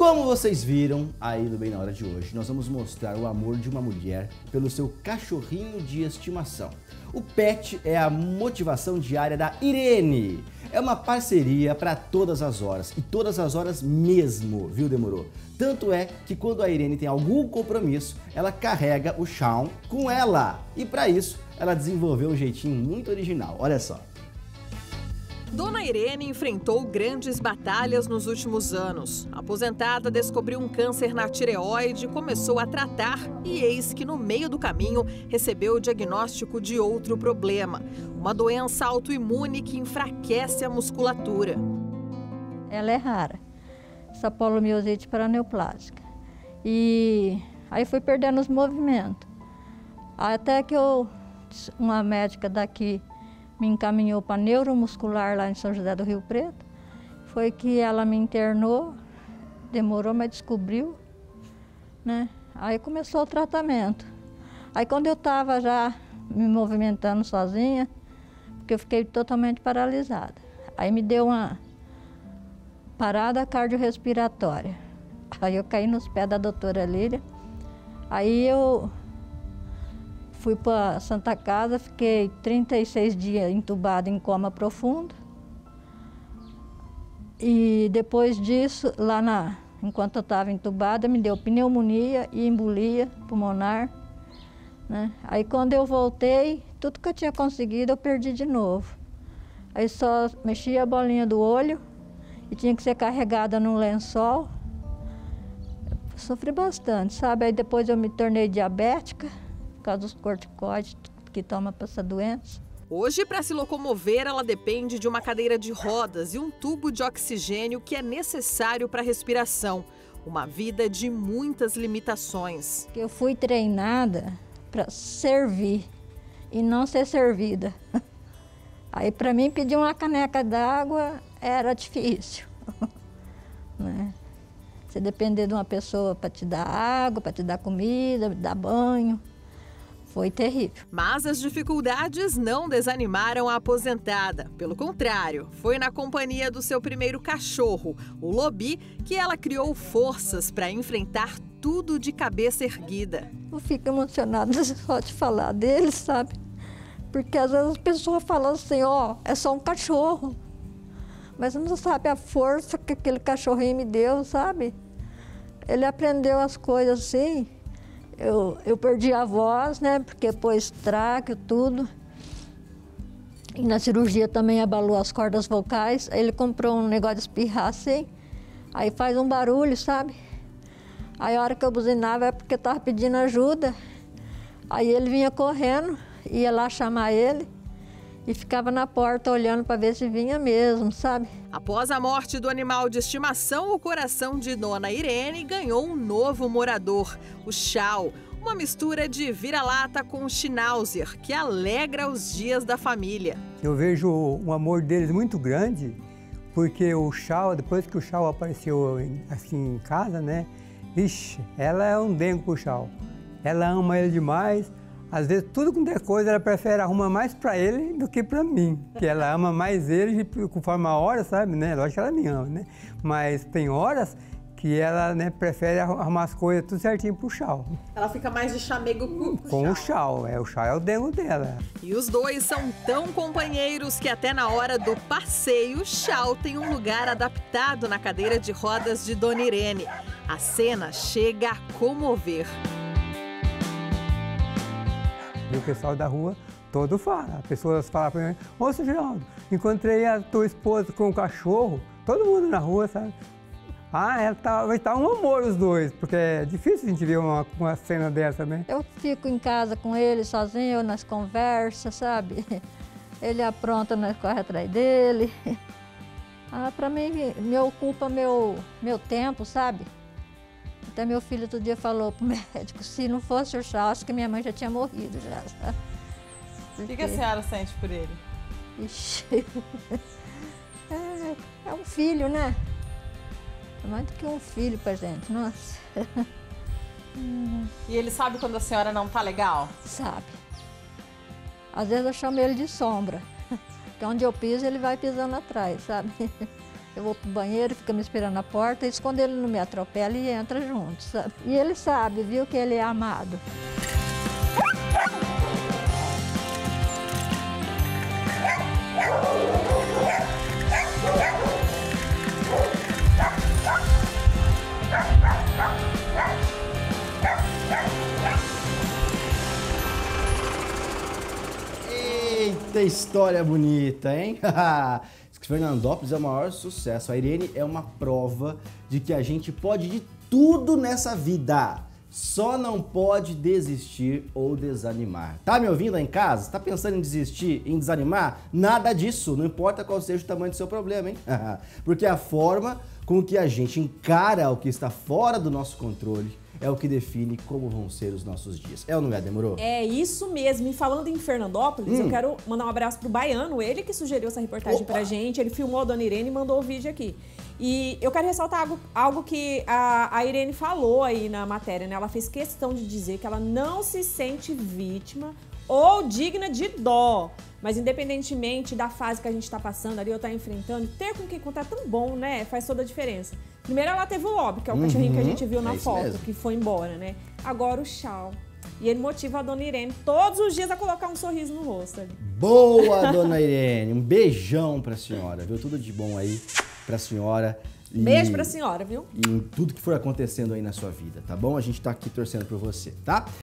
Como vocês viram aí no Bem na Hora de hoje, nós vamos mostrar o amor de uma mulher pelo seu cachorrinho de estimação. O pet é a motivação diária da Irene. É uma parceria para todas as horas, e todas as horas mesmo, viu, Demorou? Tanto é que quando a Irene tem algum compromisso, ela carrega o Shaun com ela. E para isso, ela desenvolveu um jeitinho muito original, olha só. Dona Irene enfrentou grandes batalhas nos últimos anos. A aposentada descobriu um câncer na tireoide, começou a tratar e eis que no meio do caminho recebeu o diagnóstico de outro problema. Uma doença autoimune que enfraquece a musculatura. Ela é rara, essa poliomielite paraneoplásica. E aí fui perdendo os movimentos. Até que uma médica daqui me encaminhou para neuromuscular lá em São José do Rio Preto. Foi que ela me internou, demorou, mas descobriu, né? Aí começou o tratamento. Aí quando eu estava já me movimentando sozinha, porque eu fiquei totalmente paralisada. Aí me deu uma parada cardiorrespiratória. Aí eu caí nos pés da doutora Lília. Aí eu fui para Santa Casa, fiquei 36 dias entubada em coma profundo. E depois disso, enquanto eu estava entubada, me deu pneumonia e embolia pulmonar, né? Aí quando eu voltei, tudo que eu tinha conseguido eu perdi de novo. Aí só mexia a bolinha do olho e tinha que ser carregada num lençol. Sofri bastante, sabe? Aí depois eu me tornei diabética, por causa dos corticoides que toma para essa doença. Hoje, para se locomover, ela depende de uma cadeira de rodas e um tubo de oxigênio que é necessário para a respiração. Uma vida de muitas limitações. Eu fui treinada para servir e não ser servida. Aí, para mim, pedir uma caneca d'água era difícil, né? Você depender de uma pessoa para te dar água, para te dar comida, dar banho. Foi terrível. Mas as dificuldades não desanimaram a aposentada. Pelo contrário, foi na companhia do seu primeiro cachorro, o Lobi, que ela criou forças para enfrentar tudo de cabeça erguida. Eu fico emocionada só de falar dele, sabe? Porque às vezes as pessoas falam assim, ó, é só um cachorro. Mas não sabe a força que aquele cachorrinho me deu, sabe? Ele aprendeu as coisas assim. Eu perdi a voz, né? Porque pôs tráqueo, tudo. E na cirurgia também abalou as cordas vocais. Aí ele comprou um negócio de espirrar assim. Aí faz um barulho, sabe? Aí a hora que eu buzinava é porque eu estava pedindo ajuda. Aí ele vinha correndo, ia lá chamar ele. E ficava na porta olhando para ver se vinha mesmo, sabe? Após a morte do animal de estimação, o coração de Dona Irene ganhou um novo morador, o Shaun, uma mistura de vira-lata com Schnauzer, que alegra os dias da família. Eu vejo um amor deles muito grande, porque o Shaun, depois que o Shaun apareceu assim em casa, né? Ixi, ela é um dengo pro Shaun. Ela ama ele demais. Às vezes, tudo quanto é coisa, ela prefere arrumar mais para ele do que para mim. Que ela ama mais ele conforme a hora, sabe, né? Lógico que ela me ama, né? Mas tem horas que ela, né, prefere arrumar as coisas tudo certinho pro Shaun. Ela fica mais de chamego com o Shaun. O Shaun é o dengo dela. E os dois são tão companheiros que até na hora do passeio, Shaun tem um lugar adaptado na cadeira de rodas de Dona Irene. A cena chega a comover. E o pessoal da rua todo fala. As pessoas falam para mim, ô, seu Geraldo, encontrei a tua esposa com o cachorro, todo mundo na rua, sabe? Ah, vai estar um amor os dois, porque é difícil a gente ver uma cena dessa, né? Eu fico em casa com ele sozinho, nas conversas, sabe? Ele apronta, nós corre atrás dele. Ah, para mim, me ocupa meu tempo, sabe? Até meu filho outro dia falou pro médico, se não fosse o Shaun, acho que minha mãe já tinha morrido já, sabe? Porque... O que a senhora sente por ele? Ixi, é um filho, né? É mais do que um filho pra gente, nossa. E ele sabe quando a senhora não tá legal? Sabe. Às vezes eu chamo ele de sombra, que onde eu piso ele vai pisando atrás, sabe? Eu vou pro banheiro, fica me esperando na porta, e quando ele não me atropela, ele entra junto, sabe? E ele sabe, viu, que ele é amado. Eita história bonita, hein? Fernandópolis é o maior sucesso. A Irene é uma prova de que a gente pode de tudo nessa vida. Só não pode desistir ou desanimar. Tá me ouvindo aí em casa? Tá pensando em desistir, em desanimar? Nada disso, não importa qual seja o tamanho do seu problema, hein? Porque a forma com que a gente encara o que está fora do nosso controle é o que define como vão ser os nossos dias. É ou não é, Demorou? É isso mesmo. E falando em Fernandópolis, eu quero mandar um abraço pro Baiano, ele que sugeriu essa reportagem pra gente. Ele filmou a Dona Irene e mandou o vídeo aqui. E eu quero ressaltar algo que a Irene falou aí na matéria, né? Ela fez questão de dizer que ela não se sente vítima ou digna de dó. Mas independentemente da fase que a gente está passando ali ou está enfrentando, ter com quem contar é tão bom, né? Faz toda a diferença. Primeiro ela teve o Lobby, que é o cachorrinho que a gente viu na foto, mesmo, que foi embora, né? Agora o Chau. E ele motiva a Dona Irene todos os dias a colocar um sorriso no rosto ali. Boa, Dona Irene! Um beijão pra senhora, viu? Tudo de bom aí pra senhora. Beijo pra senhora, viu? E em tudo que for acontecendo aí na sua vida, tá bom? A gente tá aqui torcendo por você, tá?